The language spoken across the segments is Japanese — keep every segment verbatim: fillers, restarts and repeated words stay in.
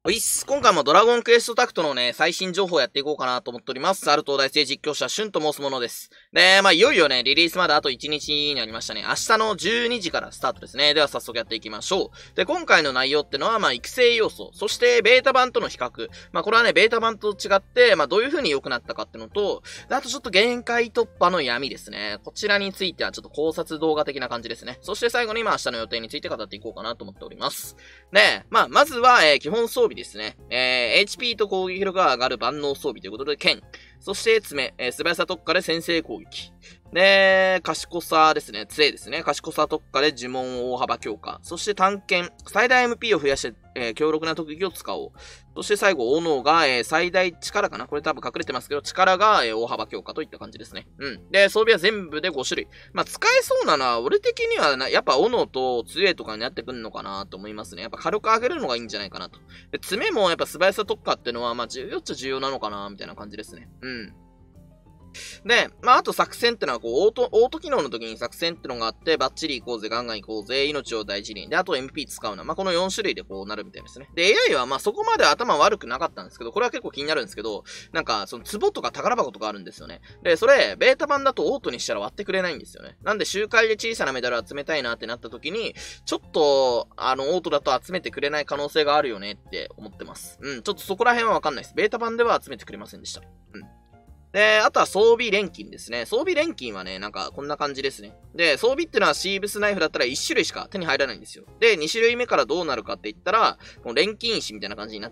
おいっす。今回もドラゴンクエストタクトのね、最新情報をやっていこうかなと思っております。ある東大生実況者、シュンと申すものです。で、まあ、いよいよね、リリースまであといちにちになりましたね。明日のじゅうにじからスタートですね。では早速やっていきましょう。で、今回の内容ってのは、まあ、育成要素、そしてベータ版との比較。まあ、これはね、ベータ版と違って、まあ、どういう風に良くなったかってのと、であとちょっと限界突破の闇ですね。こちらについてはちょっと考察動画的な感じですね。そして最後に、まあ、明日の予定について語っていこうかなと思っております。で、まあ、まずは、えー、基本装備ですね。えーエイチピー と攻撃力が上がる万能装備ということで、剣。そして、爪。えー、素早さ特化で先制攻撃。で、賢さですね。杖ですね。賢さ特化で呪文大幅強化。そして探検。最大 エムピー を増やして、えー、強力な特技を使おう。そして最後、斧が、えー、最大力かなこれ多分隠れてますけど、力が、えー、大幅強化といった感じですね。うん。で、装備は全部でご種類。まあ、使えそうなのは、俺的にはな、やっぱ斧と杖とかになってくんのかなと思いますね。やっぱ火力上げるのがいいんじゃないかなと。で、爪もやっぱ素早さ特化ってのは、まあ、重要っちゃ重要なのかなみたいな感じですね。うん。で、まあ、あと作戦ってのは、こう、オート、オート機能の時に作戦ってのがあって、バッチリ行こうぜ、ガンガン行こうぜ、命を大事に。で、あと エムピー 使うな。まあ、このよん種類でこうなるみたいですね。で、エーアイ はまあ、そこまで頭悪くなかったんですけど、これは結構気になるんですけど、なんか、その、壺とか宝箱とかあるんですよね。で、それ、ベータ版だとオートにしたら割ってくれないんですよね。なんで、周回で小さなメダル集めたいなってなった時に、ちょっと、あの、オートだと集めてくれない可能性があるよねって思ってます。うん、ちょっとそこら辺はわかんないです。ベータ版では集めてくれませんでした。うん。で、あとは装備錬金ですね。装備錬金はね、なんかこんな感じですね。で、装備ってのはシーブスナイフだったらいち種類しか手に入らないんですよ。で、に種類目からどうなるかって言ったら、この錬金石みたいな感じになって、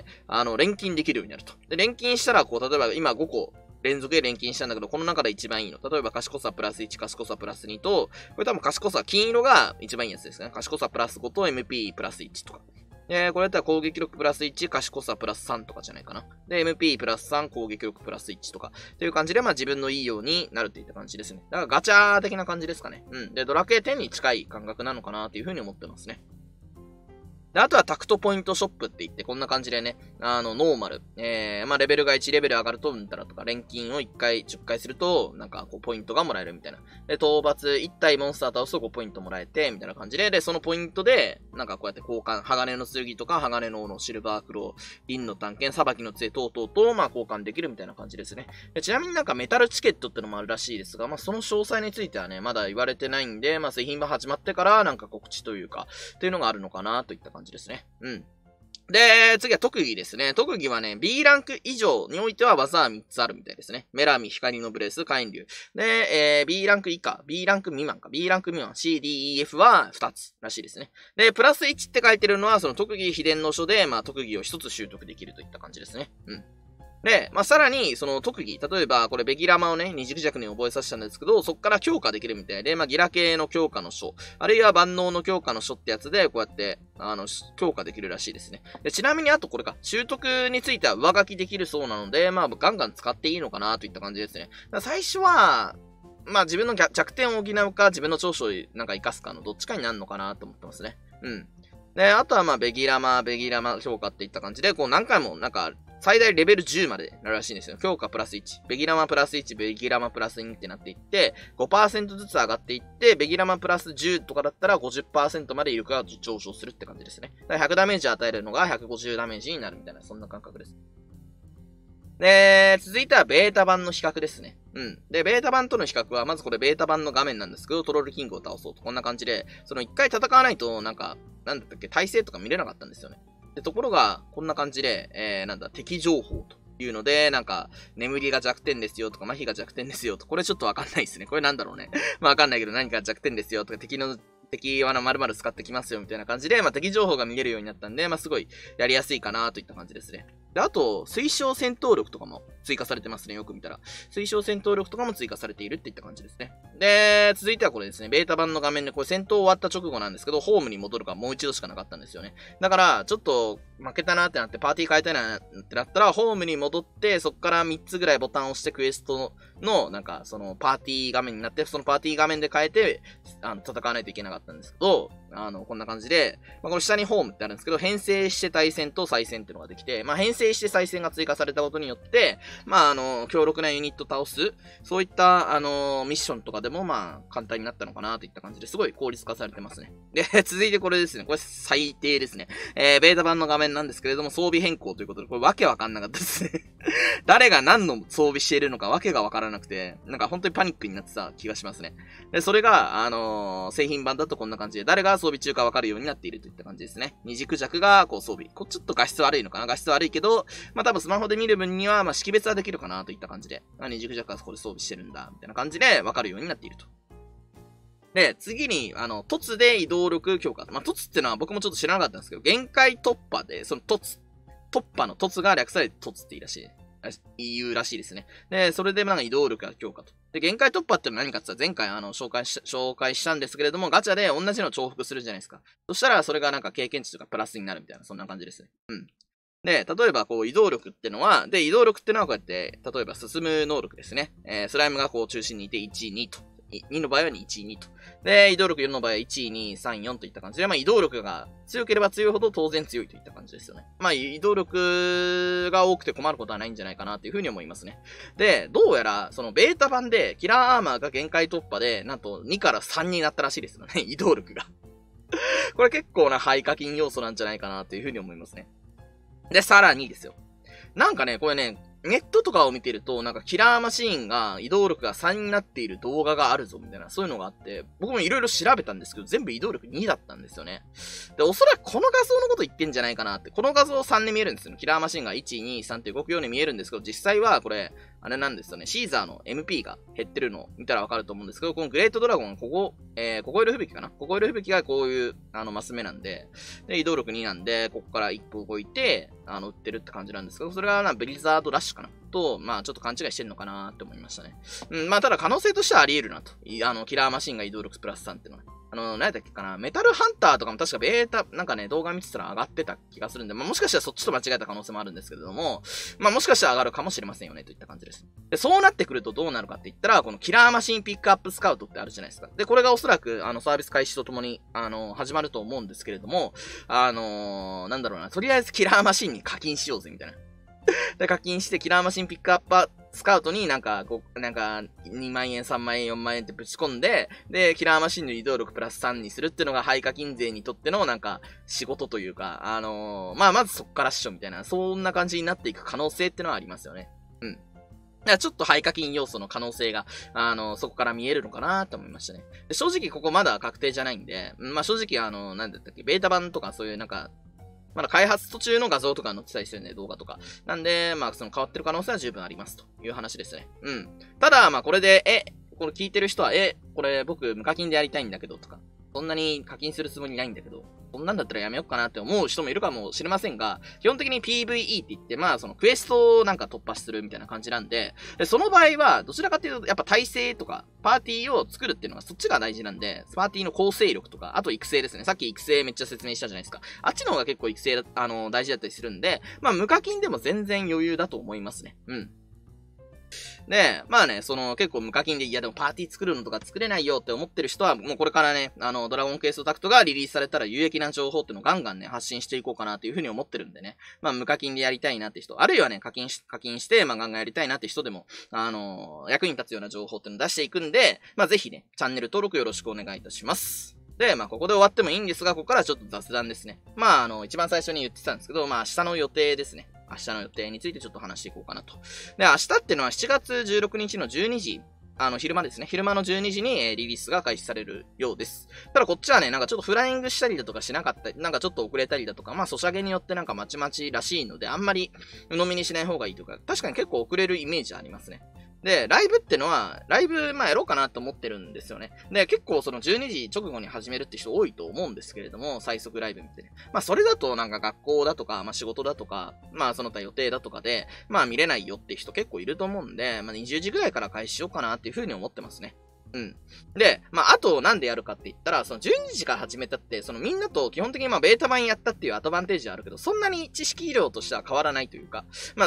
あの、錬金できるようになると。で、錬金したら、こう、例えば今ごこ、連続で錬金したんだけど、この中で一番いいの。例えば、賢さプラスいち、賢さプラスにと、これ多分賢さ、金色が一番いいやつですね。賢さプラスごと エムピー プラスいちとか。で、これだったら攻撃力プラスいち、賢さプラスさんとかじゃないかな。で、エムピー プラスさん、攻撃力プラスいちとか。という感じで、まあ自分のいいようになるっていった感じですね。だからガチャー的な感じですかね。うん。で、ドラクエテンに近い感覚なのかなっていうふうに思ってますね。で、あとはタクトポイントショップって言って、こんな感じでね、あの、ノーマル。えー、まあ、レベルがいちレベル上がると、うんたらとか、錬金をいっかい、じゅっかいすると、なんか、こう、ポイントがもらえるみたいな。で、討伐いち体モンスター倒すとごポイントもらえて、みたいな感じで、で、そのポイントで、なんかこうやって交換、鋼の剣とか、鋼の斧、シルバークロー、銀の探検、裁きの杖等々と、まあ、交換できるみたいな感じですね。でちなみになんかメタルチケットってのもあるらしいですが、まあ、その詳細についてはね、まだ言われてないんで、まあ、製品が始まってから、なんか告知というか、っていうのがあるのかな、といった感じですね。うん。で、次は特技ですね。特技はね、B ランク以上においては技はみっつあるみたいですね。メラミ、光のブレス、火炎竜。で、えー、B ランク以下、B ランク未満か。B ランク未満、C、D、E、F はふたつらしいですね。で、プラスいちって書いてるのは、その特技秘伝の書で、まあ特技をひとつ習得できるといった感じですね。うん。で、まあ、さらに、その特技、例えば、これ、ベギラマをね、二軸弱に覚えさせたんですけど、そっから強化できるみたいで、まあ、ギラ系の強化の書、あるいは万能の強化の書ってやつで、こうやって、あの、強化できるらしいですね。で、ちなみに、あとこれか、習得については上書きできるそうなので、まあ、ガンガン使っていいのかな、といった感じですね。最初は、まあ、自分の弱点を補うか、自分の長所をなんか活かすかのどっちかになるのかな、と思ってますね。うん。で、あとはまあ、ベギラマ、ベギラマ強化っていった感じで、こう何回もなんか、最大レベルじゅうまでなるらしいんですよ。強化プラスいち、ベギラマプラスいち、ベギラマプラスにってなっていって、ごパーセント ずつ上がっていって、ベギラマプラスじゅうとかだったら ごじゅっパーセント まで威力が上昇するって感じですね。だからひゃくダメージ与えるのがひゃくごじゅうダメージになるみたいな、そんな感覚です。で、続いてはベータ版の比較ですね。うん。で、ベータ版との比較は、まずこれベータ版の画面なんですけど、トロールキングを倒そうと。こんな感じで、その一回戦わないと、なんか、なんだったっけ、耐性とか見れなかったんですよね。で、ところが、こんな感じで、えー、なんだ、敵情報というので、なんか、眠りが弱点ですよとか、麻痺が弱点ですよと、これちょっとわかんないですね。これなんだろうね。まあわかんないけど、何か弱点ですよとか、敵の、敵は丸々使ってきますよみたいな感じで、まあ敵情報が見れるようになったんで、まあすごいやりやすいかなといった感じですね。で、あと、推奨戦闘力とかも追加されてますね。よく見たら。推奨戦闘力とかも追加されているっていった感じですね。で、続いてはこれですね。ベータ版の画面で、これ戦闘終わった直後なんですけど、ホームに戻るかもう一度しかなかったんですよね。だから、ちょっと負けたなってなって、パーティー変えたいなってなったら、ホームに戻って、そっからみっつぐらいボタンを押してクエストの、なんか、そのパーティー画面になって、そのパーティー画面で変えて、あの、戦わないといけなかったんですけど、あの、こんな感じで、まあ、この下にホームってあるんですけど、編成して対戦と再戦っていうのができて、まあ、編成して再戦が追加されたことによって、まあ、あの、強力なユニット倒す、そういった、あの、ミッションとかでも、まあ、簡単になったのかなといった感じですごい効率化されてますね。で、続いてこれですね。これ最低ですね。えー、ベータ版の画面念なんですけれども、装備変更ということで、これわけわかんなかったですね。誰が何の装備しているのかわけがわからなくて、なんか本当にパニックになってた気がしますね。で、それが、あのー、製品版だとこんな感じで、誰が装備中かわかるようになっているといった感じですね。二軸弱が、こう装備。こちょっと画質悪いのかな画質悪いけど、まあ多分スマホで見る分には、まあ識別はできるかなといった感じで、まあ、二軸弱はそこで装備してるんだ、みたいな感じでわかるようになっていると。で、次に、あの、突で移動力強化。まあ、突ってのは僕もちょっと知らなかったんですけど、限界突破で、その突、突破の突が略されて突って言うらしい、言うらしいですね。で、それでなんか移動力が強化と。で、限界突破ってのは何かって言ったら前回あの、紹介し、紹介したんですけれども、ガチャで同じの重複するじゃないですか。そしたら、それがなんか経験値とかプラスになるみたいな、そんな感じですね。うん。で、例えばこう移動力ってのは、で、移動力ってのはこうやって、例えば進む能力ですね。えー、スライムがこう中心にいていち、にと。にの場合はに、いち、にと。で、移動力よんの場合は、いち、に、さん、よんといった感じで、まあ移動力が強ければ強いほど当然強いといった感じですよね。まあ移動力が多くて困ることはないんじゃないかなというふうに思いますね。で、どうやら、そのベータ版でキラーアーマーが限界突破で、なんとにからさんになったらしいですよね、移動力が。これ結構な廃課金要素なんじゃないかなというふうに思いますね。で、さらにですよ。なんかね、これね、ネットとかを見てると、なんかキラーマシーンが移動力がさんになっている動画があるぞ、みたいな、そういうのがあって、僕もいろいろ調べたんですけど、全部移動力にだったんですよね。で、おそらくこの画像のこと言ってんじゃないかなって、この画像さんで見えるんですよ。キラーマシーンがいち、に、さんって動くように見えるんですけど、実際はこれ、あれなんですよね。シーザーの エムピー が減ってるのを見たらわかると思うんですけど、このグレートドラゴン、ここ、えー、ここいる吹雪かなここいる吹雪がこういう、あの、マス目なんで、で、移動力になんで、ここから一歩動いて、あの、撃ってるって感じなんですけど、それはな、ブリザードラッシュかなと、まあ、ちょっと勘違いしてるのかなって思いましたね。うん、まあ、ただ可能性としてはあり得るなと。あの、キラーマシンが移動力プラスさんっていうのは。あの、何だっけかな、メタルハンターとかも確かベータ、なんかね、動画見てたら上がってた気がするんで、まあ、もしかしたらそっちと間違えた可能性もあるんですけれども、まあ、もしかしたら上がるかもしれませんよね、といった感じです。で、そうなってくるとどうなるかって言ったら、このキラーマシンピックアップスカウトってあるじゃないですか。で、これがおそらく、あの、サービス開始とともに、あの、始まると思うんですけれども、あのー、なんだろうな、とりあえずキラーマシンに課金しようぜ、みたいな。で、課金してキラーマシンピックアップスカウトになんか、こう、なんか、にまんえん、さんまんえん、よんまんえんってぶち込んで、で、キラーマシンの移動力プラスさんにするっていうのが廃課金税にとってのなんか、仕事というか、あのー、まあ、まずそっからっしょみたいな、そんな感じになっていく可能性ってのはありますよね。うん。だからちょっと廃課金要素の可能性が、あのー、そこから見えるのかなと思いましたね。で正直ここまだ確定じゃないんで、まあ、正直あのー、なんだったっけ、ベータ版とかそういうなんか、まだ開発途中の画像とか載ってたりしてるんで、動画とか。なんで、まあ、その変わってる可能性は十分ありますという話ですね。うん。ただ、まあ、これで、え、これ聞いてる人は、え、これ僕無課金でやりたいんだけどとか、そんなに課金するつもりないんだけど、そんなんだったらやめようかなって思う人もいるかもしれませんが、基本的に ピーブイイー って言って、まあそのクエストをなんか突破するみたいな感じなんで、でその場合は、どちらかというと、やっぱ体制とか、パーティーを作るっていうのがそっちが大事なんで、パーティーの構成力とか、あと育成ですね。さっき育成めっちゃ説明したじゃないですか。あっちの方が結構育成、あの、大事だったりするんで、まあ無課金でも全然余裕だと思いますね。うん。で、まあね、その結構無課金で、いやでもパーティー作るのとか作れないよって思ってる人は、もうこれからね、あの、ドラゴンクエストタクトがリリースされたら有益な情報っていうのをガンガンね、発信していこうかなというふうに思ってるんでね。まあ無課金でやりたいなって人、あるいはね、課金し、課金して、まあガンガンやりたいなって人でも、あのー、役に立つような情報っていうのを出していくんで、まあぜひね、チャンネル登録よろしくお願いいたします。で、まあ、ここで終わってもいいんですが、ここからちょっと雑談ですね。まあ、あの、一番最初に言ってたんですけど、まあ、明日の予定ですね。明日の予定についてちょっと話していこうかなと。で、明日っていうのはしちがつじゅうろくにちのじゅうにじ、あの、昼間ですね。昼間のじゅうにじに、えー、リリースが開始されるようです。ただこっちはね、なんかちょっとフライングしたりだとかしなかったり、なんかちょっと遅れたりだとか、まあ、ソシャゲによってなんかまちまちらしいので、あんまり鵜呑みにしない方がいいとか、確かに結構遅れるイメージありますね。で、ライブってのは、ライブ、まあやろうかなと思ってるんですよね。で、結構そのじゅうにじ直後に始めるって人多いと思うんですけれども、最速ライブってね。まあそれだとなんか学校だとか、まあ仕事だとか、まあその他予定だとかで、まあ見れないよって人結構いると思うんで、まあにじゅうじぐらいから開始しようかなっていうふうに思ってますね。うん。で、まあ、あと、なんでやるかって言ったら、そのじゅうにじから始めたって、そのみんなと基本的にまあ、ベータ版やったっていうアドバンテージはあるけど、そんなに知識量としては変わらないというか、まあ、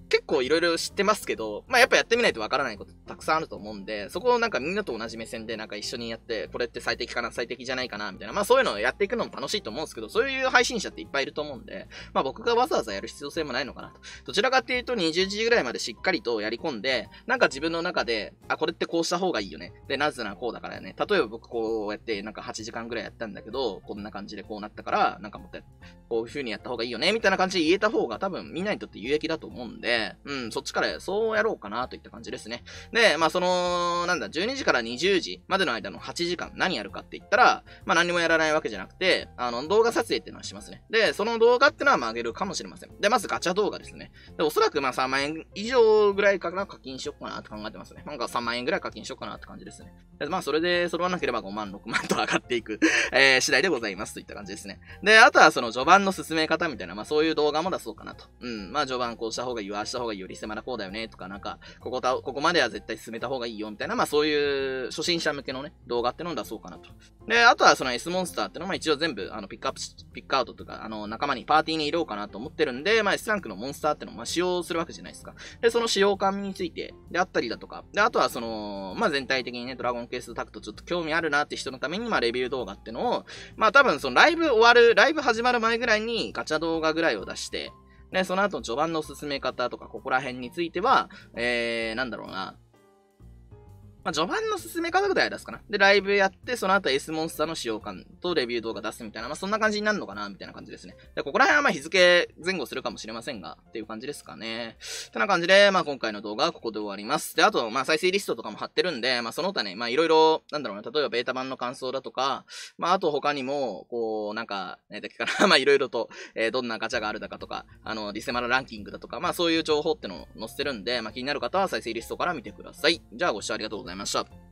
結構いろいろ知ってますけど、まあやっぱやってみないとわからないことたくさんあると思うんで、そこをなんかみんなと同じ目線でなんか一緒にやって、これって最適かな、最適じゃないかな、みたいな。まあそういうのをやっていくのも楽しいと思うんですけど、そういう配信者っていっぱいいると思うんで、まあ僕がわざわざやる必要性もないのかなと。どちらかっていうとにじゅうじぐらいまでしっかりとやり込んで、なんか自分の中で、あ、これってこうした方がいいよね。で、なぜならこうだからね。例えば僕こうやってなんかはちじかんぐらいやったんだけど、こんな感じでこうなったから、なんかもっとこういう風にやった方がいいよね、みたいな感じで言えた方が多分みんなにとって有益だと思うんで、うん、そっちからそうやろうかなといった感じですね。で、まあその、なんだ、じゅうにじからにじゅうじまでの間のはちじかん何やるかって言ったら、まあ何もやらないわけじゃなくて、あの、動画撮影っていうのはしますね。で、その動画っていうのはまあ上げるかもしれません。で、まずガチャ動画ですね。で、おそらくまあさんまんえん以上ぐらいかな課金しようかなって考えてますね。なんかさんまんえんぐらい課金しようかなって感じですね。で、まあそれで揃わなければごまん、ろくまんと上がっていく、えー、次第でございますといった感じですね。で、あとはその序盤の進め方みたいな、まあそういう動画も出そうかなと。うん、まあ序盤こうした方がいいよ、ああした方がいいよ、リセマラこうだよね、とかなんか、ここた、ここまでは絶対進めた方がいいよ、みたいな、まあそういう初心者向けのね、動画ってのを出そうかなと。で、あとはその S モンスターってのも一応全部、あの、ピックアップ、ピックアウトとか、あの、仲間にパーティーに入れようかなと思ってるんで、まあ S ランクのモンスターってのをまあ使用するわけじゃないですか。で、その使用感について、であったりだとか、で、あとはその、まあ全体的にね、ドラゴンケースタクトちょっと興味あるなって人のために、まあレビュー動画ってのを、まあ多分そのライブ終わる、ライブ始まる前ぐらいにガチャ動画ぐらいを出して、で、その後序盤の進め方とか、ここら辺については、えー、なんだろうな。まあ、序盤の進め方ぐらい出すかな。で、ライブやって、その後 S モンスターの使用感とレビュー動画出すみたいな、まあ、そんな感じになるのかな、みたいな感じですね。で、ここら辺はまあ日付前後するかもしれませんが、っていう感じですかね。てな感じで、まあ今回の動画はここで終わります。で、あと、まあ再生リストとかも貼ってるんで、まあその他ね、まあいろいろ、なんだろうな、例えばベータ版の感想だとか、まああと他にも、こう、なんか、何だっけかな、まあいろいろと、えー、どんなガチャがあるだかとか、あの、リセマラランキングだとか、まあそういう情報ってのを載せてるんで、まあ気になる方は再生リストから見てください。じゃあご視聴ありがとうございました。